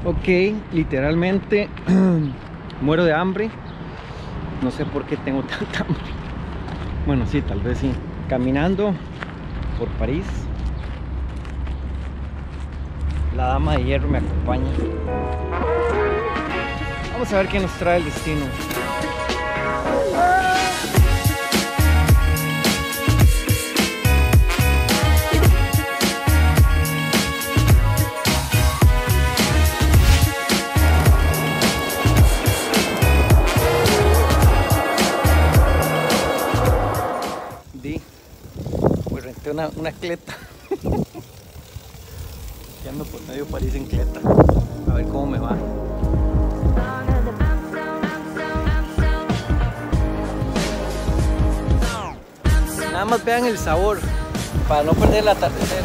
Ok, literalmente muero de hambre. No sé por qué tengo tanta hambre. Bueno, sí, tal vez sí. Caminando por París. La dama de hierro me acompaña. Vamos a ver qué nos trae el destino. Pues renté una cleta. Que ando por medio París en cleta. A ver cómo me va. Nada más vean el sabor para no perder el atardecer.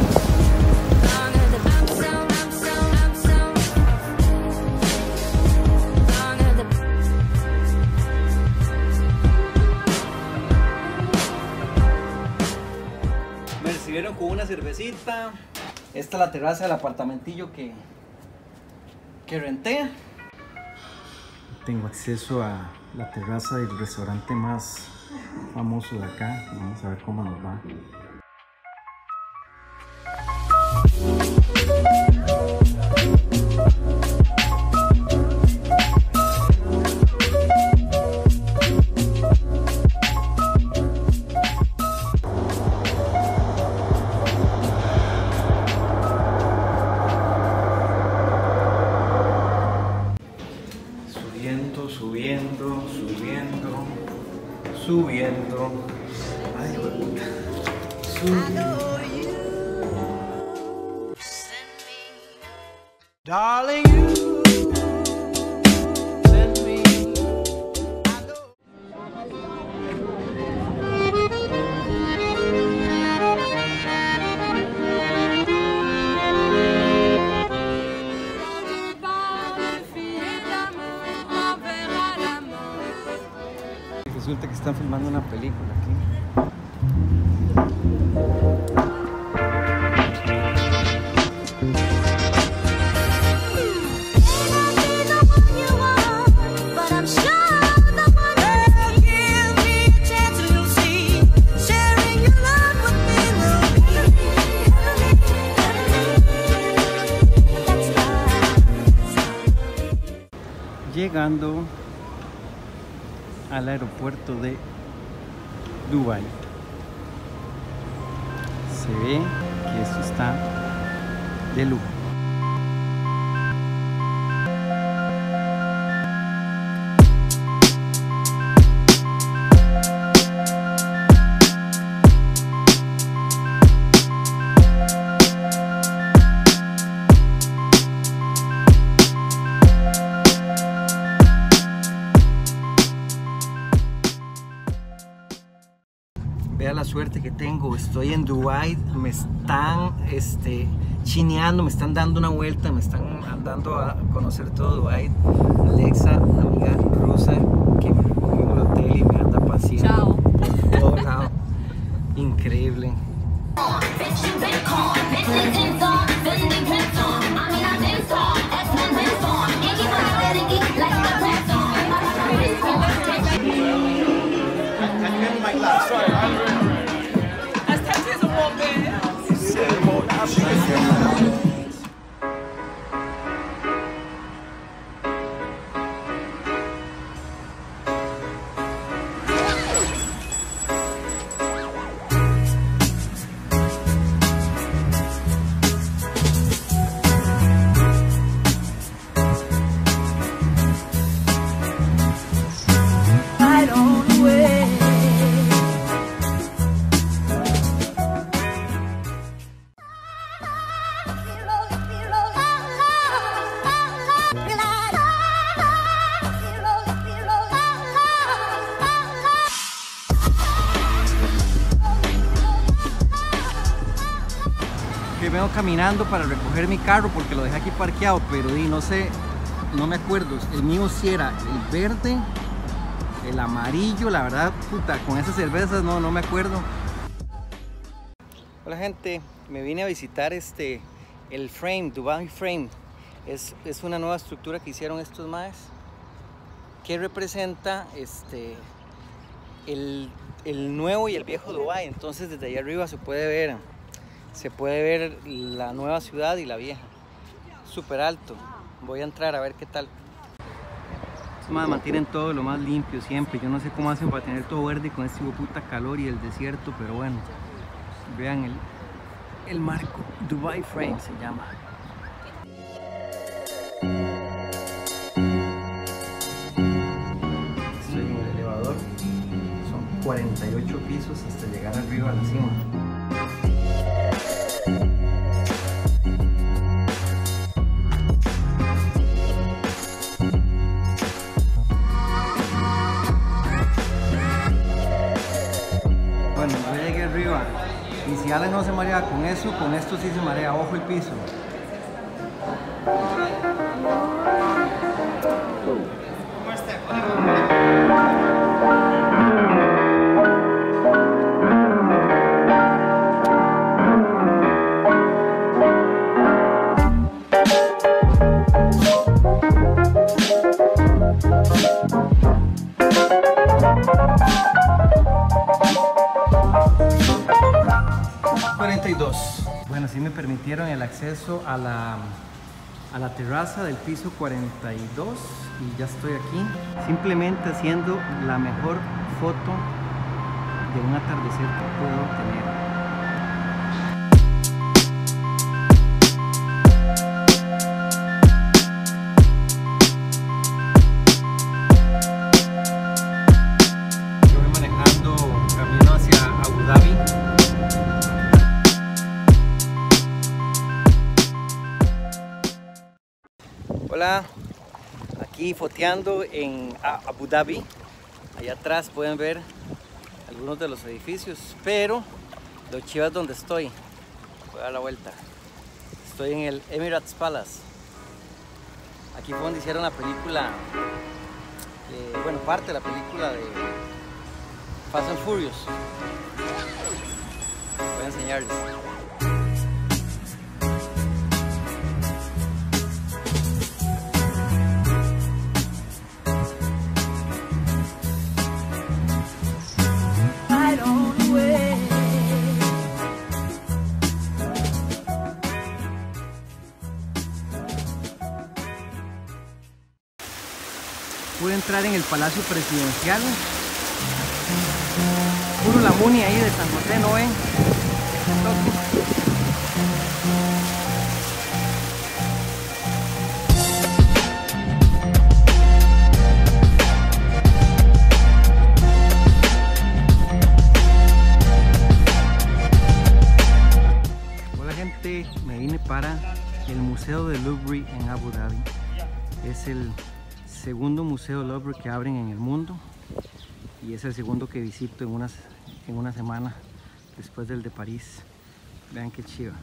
Me recibieron con una cervecita. Esta es la terraza del apartamentillo que renté. Tengo acceso a la terraza del restaurante más famoso de acá. Vamos a ver cómo nos va. Subiendo. Ay, puta. Subiendo. Darling, you send me. Resulta que están filmando una película aquí. Llegando al aeropuerto de Dubái. Se ve que esto está de lujo. Vea la suerte que tengo, estoy en Dubái, me están chineando, me están dando una vuelta, me están dando a conocer todo Dubái. Alexa, una amiga rusa que me recogió en el hotel y me anda paseando por todo lado. Increíble. Que vengo caminando para recoger mi carro porque lo dejé aquí parqueado, pero no sé, no me acuerdo. El mío sí era el verde, el amarillo, la verdad, puta, con esas cervezas no me acuerdo. Hola gente, me vine a visitar el Frame, Dubai Frame. Es una nueva estructura que hicieron estos maes que representa el nuevo y el viejo Dubái. Entonces desde allá arriba se puede ver la nueva ciudad y la vieja. Súper alto. Voy a entrar a ver qué tal. Estos maes mantienen todo lo más limpio siempre. Yo no sé cómo hacen para tener todo verde con este puta calor y el desierto, pero bueno. Vean el marco. Dubai Frame se llama. Estoy en el elevador. Son 48 pisos hasta llegar arriba a la cima. Bueno, yo llegué arriba. Y si Alex no se marea con eso, con esto sí se marea. Ojo el piso. ¿Cómo está? Bueno, sí me permitieron el acceso a la terraza del piso 42 y ya estoy aquí, simplemente haciendo la mejor foto de un atardecer que puedo tener. Hola, aquí foteando en Abu Dhabi. Allá atrás pueden ver algunos de los edificios, pero lo chivo es donde estoy. Voy a dar la vuelta. Estoy en el Emirates Palace. Aquí fue donde hicieron la película, bueno, parte de la película de Fast and Furious. Voy a enseñarles. Pude entrar en el Palacio Presidencial. Puro la Muni ahí de San José, ¿no ven? Hola gente, me vine para el Museo del Louvre en Abu Dhabi. Es el segundo museo Louvre que abren en el mundo y es el segundo que visito en una semana después del de París. Vean qué chiva.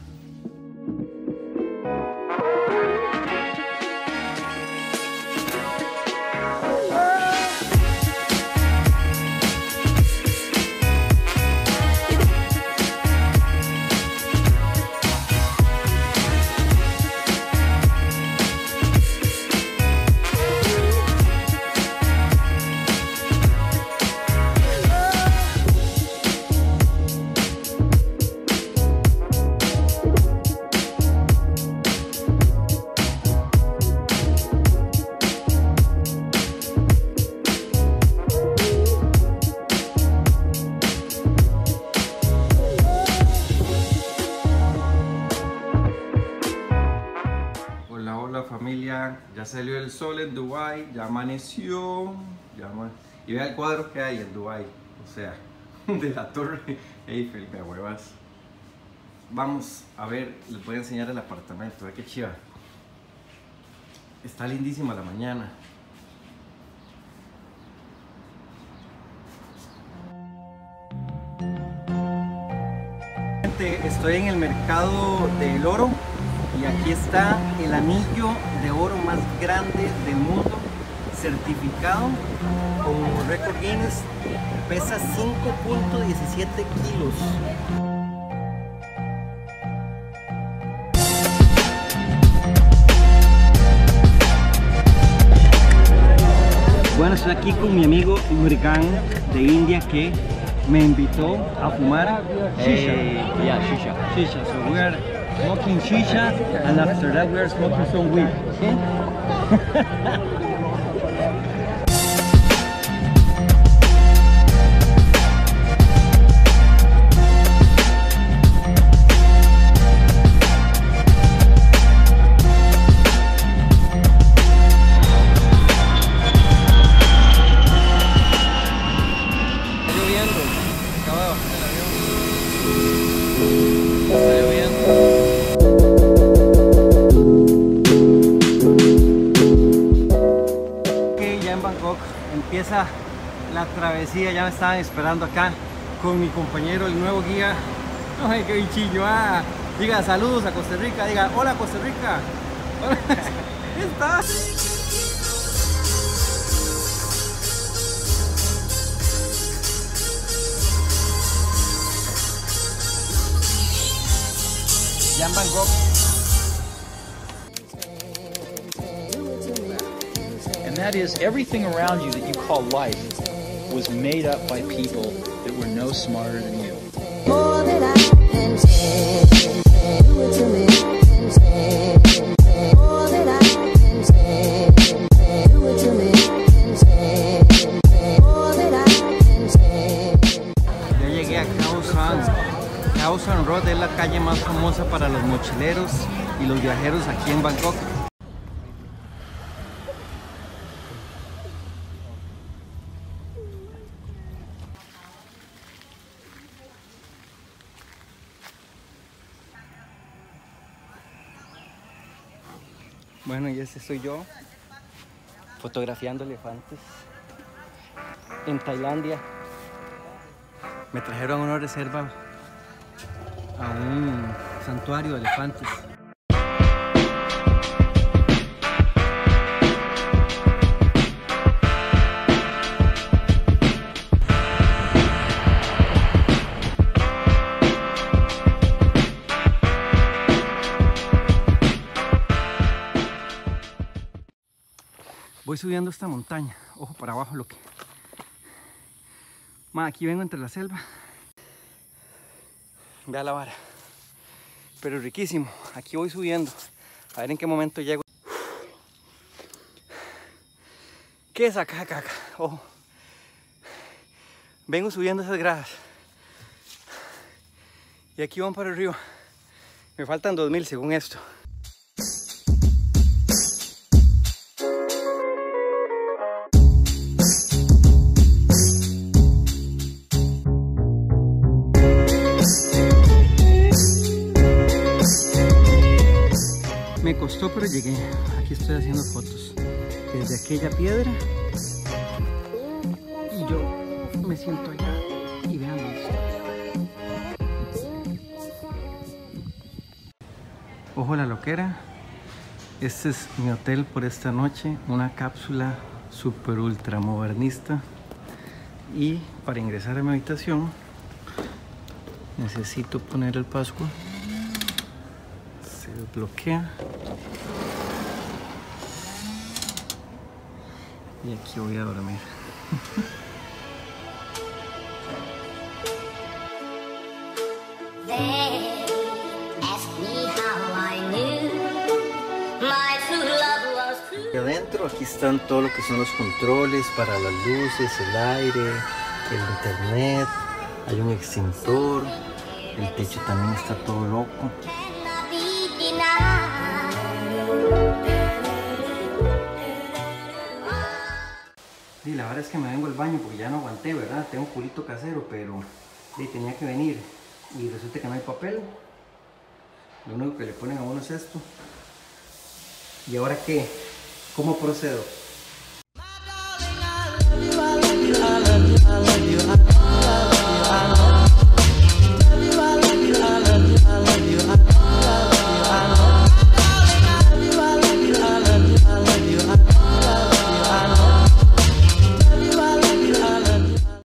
Familia, ya salió el sol en Dubái, ya amaneció, y vea el cuadro que hay en Dubái, o sea, de la Torre Eiffel, me huevas. Vamos a ver, les voy a enseñar el apartamento, ve qué chiva. Está lindísima la mañana. Estoy en el mercado del oro. Y aquí está el anillo de oro más grande del mundo, certificado como récord Guinness, pesa 5.17 kilos. estoy aquí con mi amigo Mrigan de India que me invitó a fumar shisha. Yeah, shisha. Shisha. So we are smoking shisha and after that we are smoking some weed. Okay? Empieza la travesía, ya me estaban esperando acá con mi compañero, el nuevo guía. Ay, qué bichillo, diga saludos a Costa Rica, diga hola Costa Rica. Hola. ¿Estás? Ya en Bangkok. And that is, everything around you that you call life was made up by people that were no smarter than you. More than I can say, do it to me, more than I can say, do it to me, more than I can say. Ya llegué a Khao San. Khao San Road es la calle más famosa para los mochileros y los viajeros aquí en Bangkok. Bueno, y este soy yo fotografiando elefantes en Tailandia. Me trajeron a una reserva, a un santuario de elefantes. Voy subiendo esta montaña, ojo para abajo lo que... aquí vengo entre la selva. Vea la vara. Pero riquísimo. Aquí voy subiendo. A ver en qué momento llego. ¿Qué es acá, caca? Ojo. Vengo subiendo esas gradas. Y aquí van para arriba. Me faltan 2000 según esto. Me costó, pero llegué. Aquí estoy haciendo fotos desde aquella piedra y yo me siento allá y vean esto. Ojo la loquera. Este es mi hotel por esta noche, una cápsula super ultra modernista, y para ingresar a mi habitación necesito poner el password. Se desbloquea y aquí voy a dormir. Y adentro aquí están todo lo que son los controles para las luces, el aire, el internet, hay un extintor, el techo también está todo loco. Sí, la verdad es que me vengo al baño porque ya no aguanté, ¿verdad? Tengo culito casero, pero sí, tenía que venir y resulta que no hay papel. Lo único que le ponen a uno es esto. ¿Y ahora qué? ¿Cómo procedo?